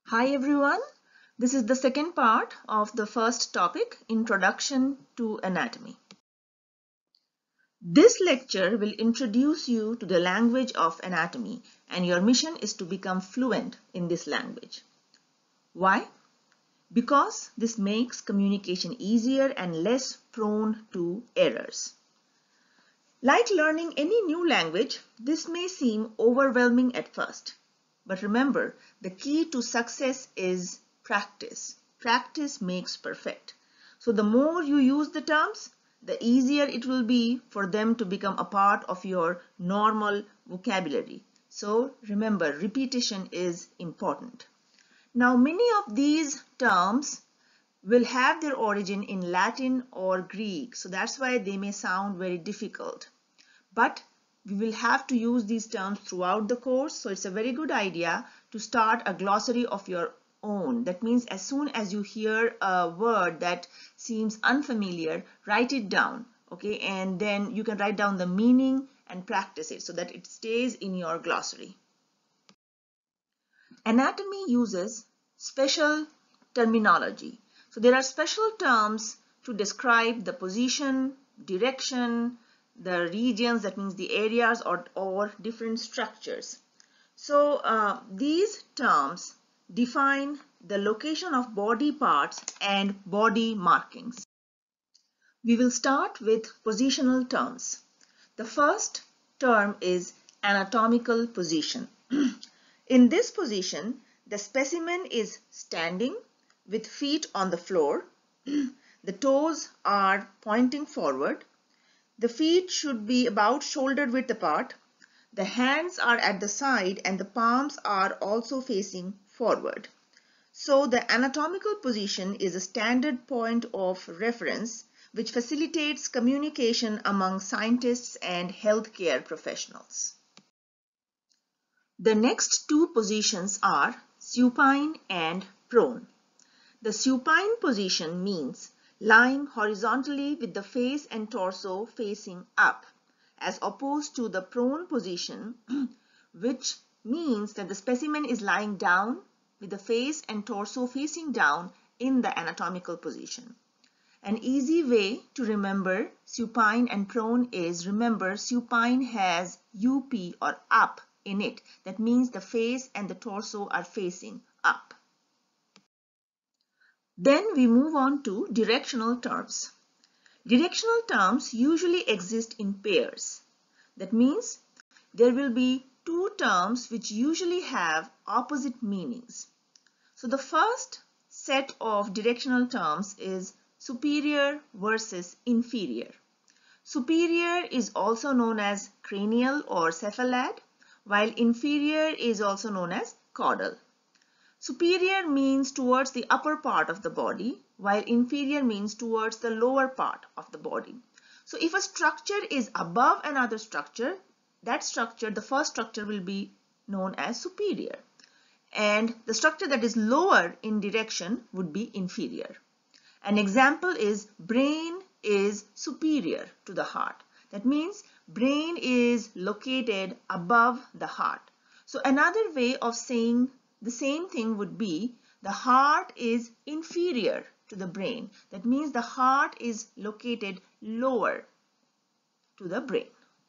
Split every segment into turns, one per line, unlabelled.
Hi everyone, this is the second part of the first topic, Introduction to Anatomy. This lecture will introduce you to the language of anatomy and your mission is to become fluent in this language. Why? Because this makes communication easier and less prone to errors. Like learning any new language, this may seem overwhelming at first. But remember, the key to success is practice. Practice makes perfect. So the more you use the terms, the easier it will be for them to become a part of your normal vocabulary. So remember, repetition is important. Now, many of these terms will have their origin in Latin or Greek. So that's why they may sound very difficult. But we will have to use these terms throughout the course, so it's a very good idea to start a glossary of your own. That means as soon as you hear a word that seems unfamiliar, write it down, okay? And then you can write down the meaning and practice it so that it stays in your glossary. Anatomy uses special terminology. So there are special terms to describe the position, direction, the regions, that means the areas or different structures. So these terms define the location of body parts and body markings. We will start with positional terms. The first term is anatomical position. In this position, the specimen is standing with feet on the floor. The toes are pointing forward. The feet should be about shoulder width apart. The hands are at the side and the palms are also facing forward. So the anatomical position is a standard point of reference which facilitates communication among scientists and healthcare professionals. The next two positions are supine and prone. The supine position means lying horizontally with the face and torso facing up, as opposed to the prone position, which means that the specimen is lying down with the face and torso facing down in the anatomical position. An easy way to remember supine and prone is, remember, supine has UP or up in it. That means the face and the torso are facing up. Then we move on to directional terms. Directional terms usually exist in pairs. That means there will be two terms which usually have opposite meanings. So the first set of directional terms is superior versus inferior. Superior is also known as cranial or cephalad, while inferior is also known as caudal. Superior means towards the upper part of the body, while inferior means towards the lower part of the body. So if a structure is above another structure, that structure, the first structure, will be known as superior. And the structure that is lower in direction would be inferior. An example is brain is superior to the heart. That means brain is located above the heart. So another way of saying the same thing would be the heart is inferior to the brain. That means the heart is located lower to the brain.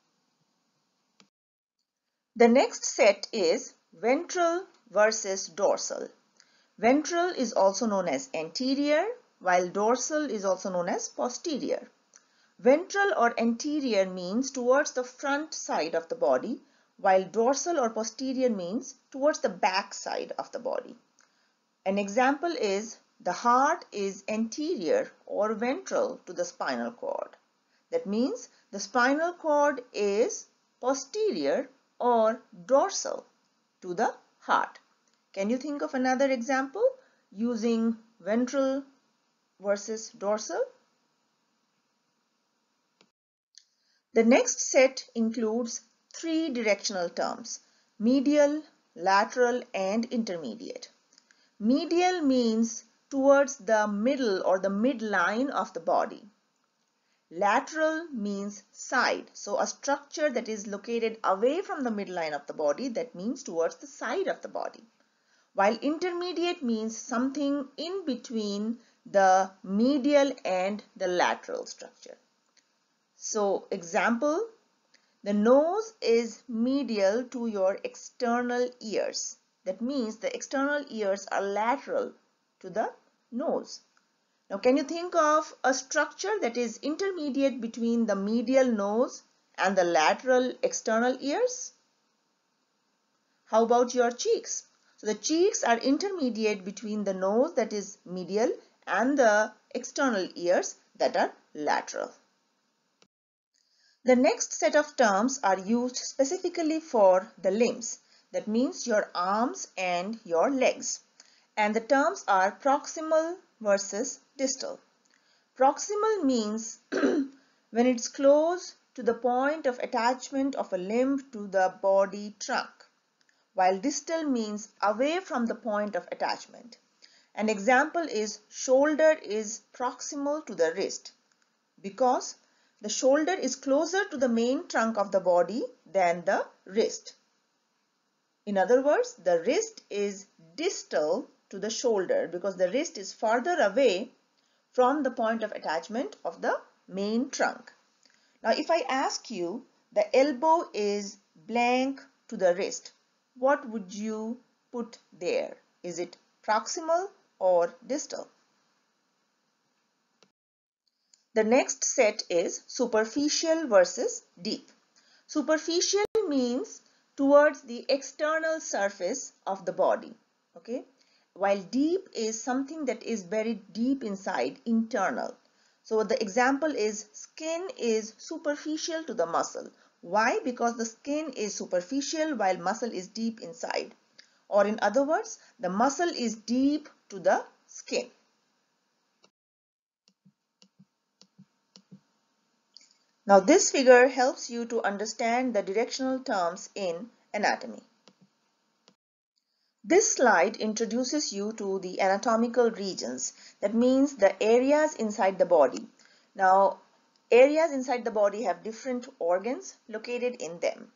The next set is ventral versus dorsal. Ventral is also known as anterior, while dorsal is also known as posterior. Ventral or anterior means towards the front side of the body, while dorsal or posterior means towards the back side of the body. An example is the heart is anterior or ventral to the spinal cord. That means the spinal cord is posterior or dorsal to the heart. Can you think of another example using ventral versus dorsal? The next set includes three directional terms: medial, lateral, and intermediate. Medial means towards the middle or the midline of the body. Lateral means side, so a structure that is located away from the midline of the body, that means towards the side of the body. while intermediate means something in between the medial and the lateral structure. So example, the nose is medial to your external ears. That means the external ears are lateral to the nose. Now, can you think of a structure that is intermediate between the medial nose and the lateral external ears? How about your cheeks? So the cheeks are intermediate between the nose that is medial and the external ears that are lateral. The next set of terms are used specifically for the limbs. That means your arms and your legs. And the terms are proximal versus distal. Proximal means when it's close to the point of attachment of a limb to the body trunk, while distal means away from the point of attachment. An example is shoulder is proximal to the wrist because the shoulder is closer to the main trunk of the body than the wrist. In other words, the wrist is distal to the shoulder because the wrist is farther away from the point of attachment of the main trunk. Now, if I ask you, the elbow is blank to the wrist, what would you put there? Is it proximal or distal? The next set is superficial versus deep. Superficial means towards the external surface of the body, okay? While deep is something that is very deep inside, internal. So the example is skin is superficial to the muscle. Why? Because the skin is superficial while muscle is deep inside. Or in other words, the muscle is deep to the skin. Now this figure helps you to understand the directional terms in anatomy. This slide introduces you to the anatomical regions. That means the areas inside the body. Now, areas inside the body have different organs located in them.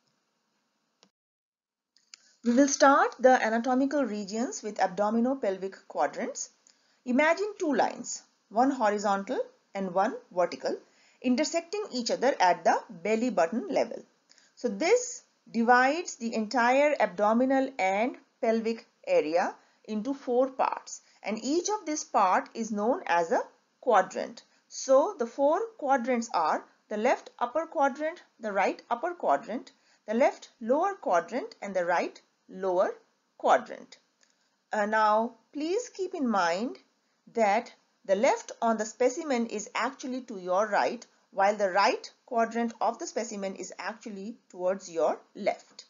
We will start the anatomical regions with abdominopelvic quadrants. Imagine two lines, one horizontal and one vertical, intersecting each other at the belly button level. So this divides the entire abdominal and pelvic area into four parts, and each of this part is known as a quadrant. So the four quadrants are the left upper quadrant, the right upper quadrant, the left lower quadrant, and the right lower quadrant. Now please keep in mind that the left on the specimen is actually to your right, while the right quadrant of the specimen is actually towards your left.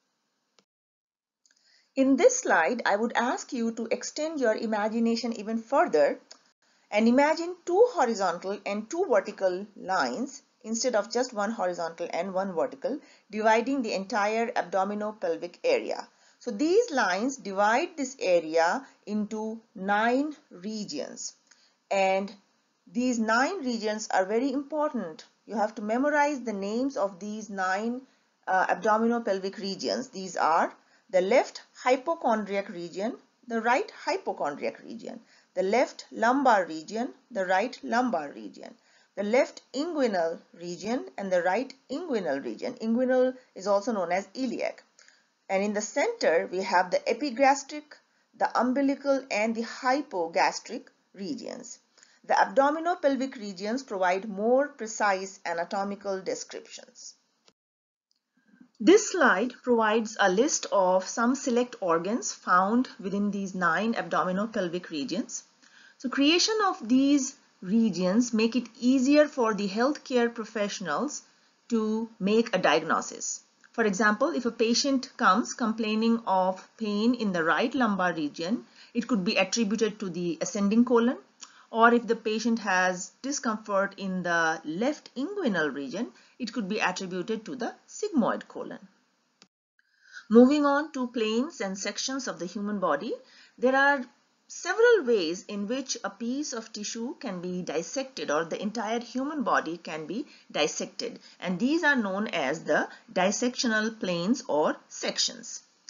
In this slide, I would ask you to extend your imagination even further and imagine two horizontal and two vertical lines instead of just one horizontal and one vertical, dividing the entire abdominopelvic area. So these lines divide this area into 9 regions, and these 9 regions are very important. You have to memorize the names of these 9 abdominopelvic regions. These are the left hypochondriac region, the right hypochondriac region, the left lumbar region, the right lumbar region, the left inguinal region, and the right inguinal region. Inguinal is also known as iliac. And in the center, we have the epigastric, the umbilical, and the hypogastric regions. The abdominopelvic regions provide more precise anatomical descriptions. This slide provides a list of some select organs found within these 9 abdominopelvic regions. So creation of these regions make it easier for the healthcare professionals to make a diagnosis. For example, if a patient comes complaining of pain in the right lumbar region, it could be attributed to the ascending colon, or if the patient has discomfort in the left inguinal region, it could be attributed to the sigmoid colon. Moving on to planes and sections of the human body, there are several ways in which a piece of tissue can be dissected, or the entire human body can be dissected, and these are known as the dissectional planes or sections.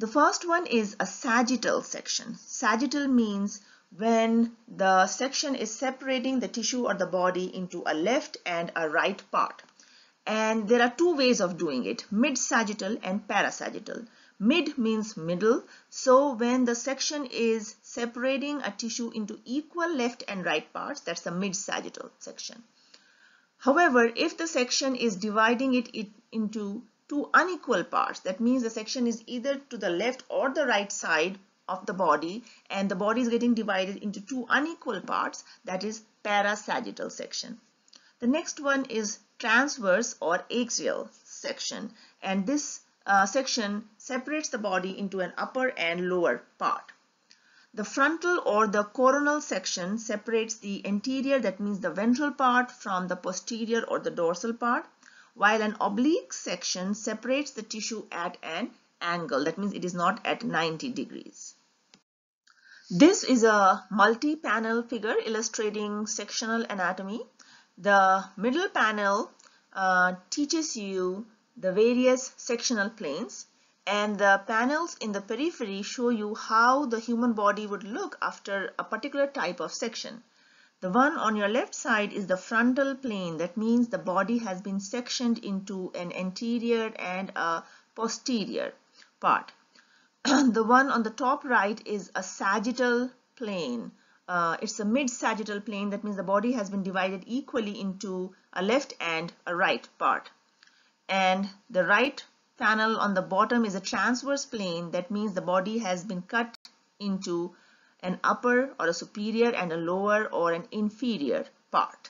The first one is a sagittal section. Sagittal means when the section is separating the tissue or the body into a left and a right part. And there are two ways of doing it, mid-sagittal and parasagittal. Mid means middle, so when the section is separating a tissue into equal left and right parts, that's the mid-sagittal section. However, if the section is dividing it into two unequal parts, that means the section is either to the left or the right side of the body and the body is getting divided into two unequal parts, that is parasagittal section. The next one is transverse or axial section, and this section separates the body into an upper and lower part. The frontal or the coronal section separates the anterior, that means the ventral part, from the posterior or the dorsal part, while an oblique section separates the tissue at an angle, that means it is not at 90 degrees. This is a multi-panel figure illustrating sectional anatomy. The middle panel teaches you the various sectional planes, and the panels in the periphery show you how the human body would look after a particular type of section. The one on your left side is the frontal plane. That means the body has been sectioned into an anterior and a posterior part. The one on the top right is a sagittal plane. It's a mid-sagittal plane. That means the body has been divided equally into a left and a right part. And the right panel on the bottom is a transverse plane. That means the body has been cut into an upper or a superior and a lower or an inferior part.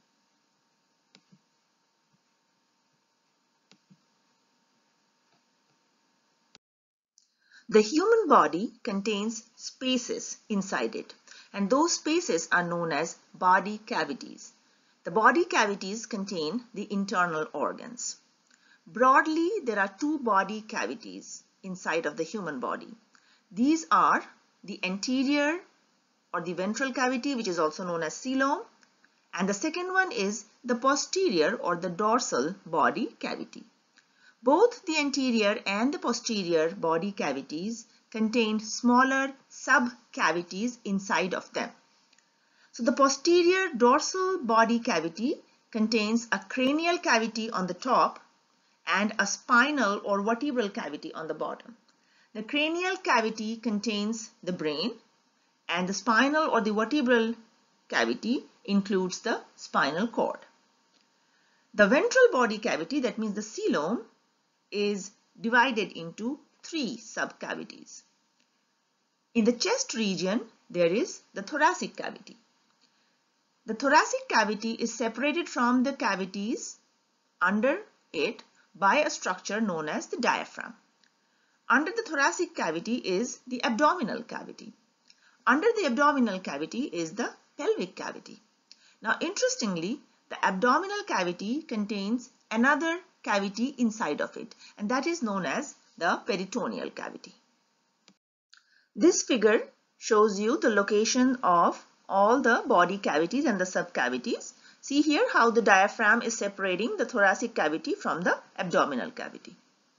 The human body contains spaces inside it, and those spaces are known as body cavities. The body cavities contain the internal organs. Broadly, there are two body cavities inside of the human body. These are the anterior or the ventral cavity, which is also known as coelom, and the second one is the posterior or the dorsal body cavity. Both the anterior and the posterior body cavities contain smaller subcavities inside of them. So the posterior dorsal body cavity contains a cranial cavity on the top and a spinal or vertebral cavity on the bottom. The cranial cavity contains the brain, and the spinal or the vertebral cavity includes the spinal cord. The ventral body cavity, that means the coelom, is divided into three subcavities. In the chest region, there is the thoracic cavity. The thoracic cavity is separated from the cavities under it by a structure known as the diaphragm. Under the thoracic cavity is the abdominal cavity. Under the abdominal cavity is the pelvic cavity. Now, interestingly, the abdominal cavity contains another cavity inside of it, and that is known as the peritoneal cavity. This figure shows you the location of all the body cavities and the subcavities. See here how the diaphragm is separating the thoracic cavity from the abdominal cavity.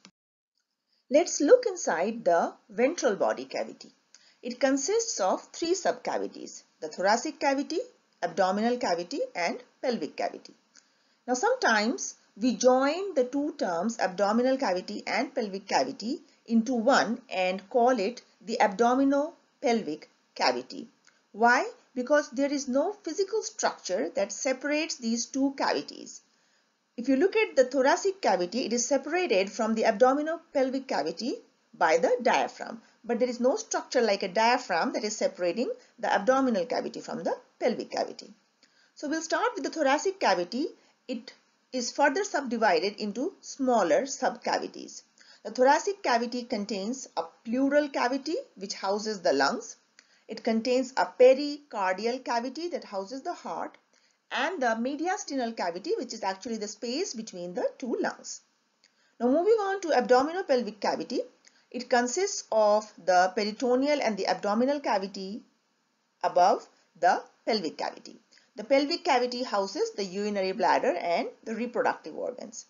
Let's look inside the ventral body cavity. It consists of three subcavities: the thoracic cavity, abdominal cavity, and pelvic cavity. Now, sometimes we join the two terms abdominal cavity and pelvic cavity into one and call it the abdominopelvic cavity. Why? Because there is no physical structure that separates these two cavities. If you look at the thoracic cavity, it is separated from the abdominopelvic cavity by the diaphragm, but there is no structure like a diaphragm that is separating the abdominal cavity from the pelvic cavity. So we'll start with the thoracic cavity. It is further subdivided into smaller subcavities. The thoracic cavity contains a pleural cavity which houses the lungs. It contains a pericardial cavity that houses the heart, and the mediastinal cavity, which is actually the space between the two lungs. Now, moving on to abdominopelvic cavity, it consists of the peritoneal and the abdominal cavity above the pelvic cavity. The pelvic cavity houses the urinary bladder and the reproductive organs,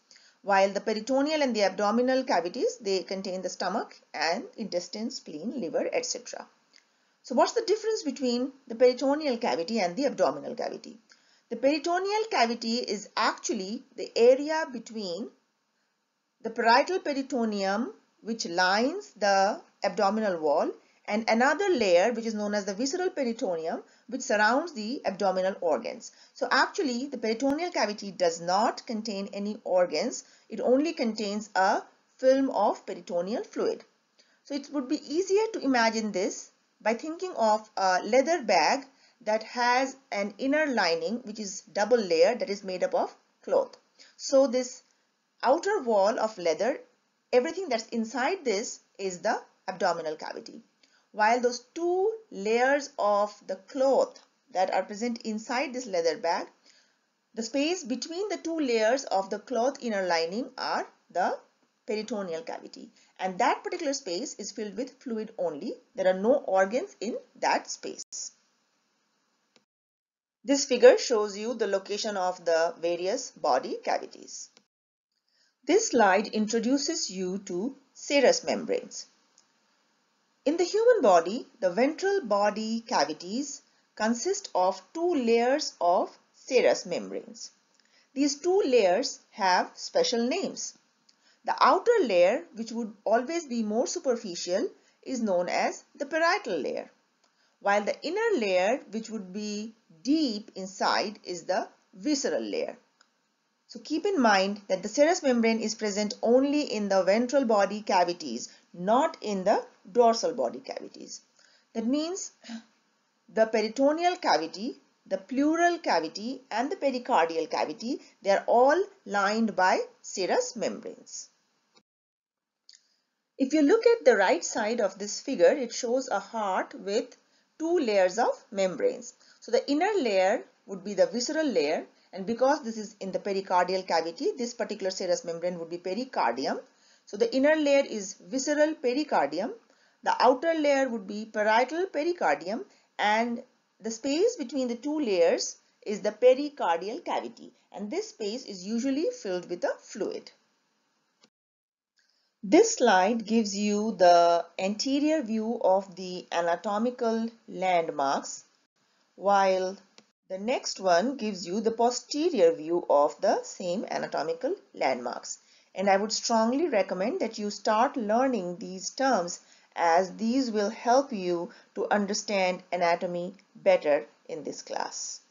while the peritoneal and the abdominal cavities, they contain the stomach and intestine, spleen, liver, etc. So what's the difference between the peritoneal cavity and the abdominal cavity? The peritoneal cavity is actually the area between the parietal peritoneum, which lines the abdominal wall, and another layer which is known as the visceral peritoneum, which surrounds the abdominal organs. So actually the peritoneal cavity does not contain any organs. It only contains a film of peritoneal fluid. So it would be easier to imagine this by thinking of a leather bag that has an inner lining which is double layered, that is made up of cloth. So this outer wall of leather, everything that's inside this is the abdominal cavity, while those two layers of the cloth that are present inside this leather bag, the space between the two layers of the cloth inner lining are the peritoneal cavity, and that particular space is filled with fluid only. There are no organs in that space. This figure shows you the location of the various body cavities. This slide introduces you to serous membranes. In the human body, the ventral body cavities consist of two layers of serous membranes. These two layers have special names. The outer layer, which would always be more superficial, is known as the parietal layer, while the inner layer, which would be deep inside, is the visceral layer. So keep in mind that the serous membrane is present only in the ventral body cavities, not in the dorsal body cavities. That means the peritoneal cavity, the pleural cavity, and the pericardial cavity, they are all lined by serous membranes. If you look at the right side of this figure, it shows a heart with two layers of membranes. So the inner layer would be the visceral layer, and because this is in the pericardial cavity, this particular serous membrane would be pericardium. So the inner layer is visceral pericardium, the outer layer would be parietal pericardium, and the space between the two layers is the pericardial cavity, and this space is usually filled with a fluid. This slide gives you the anterior view of the anatomical landmarks, while the next one gives you the posterior view of the same anatomical landmarks. And I would strongly recommend that you start learning these terms, as these will help you to understand anatomy better in this class.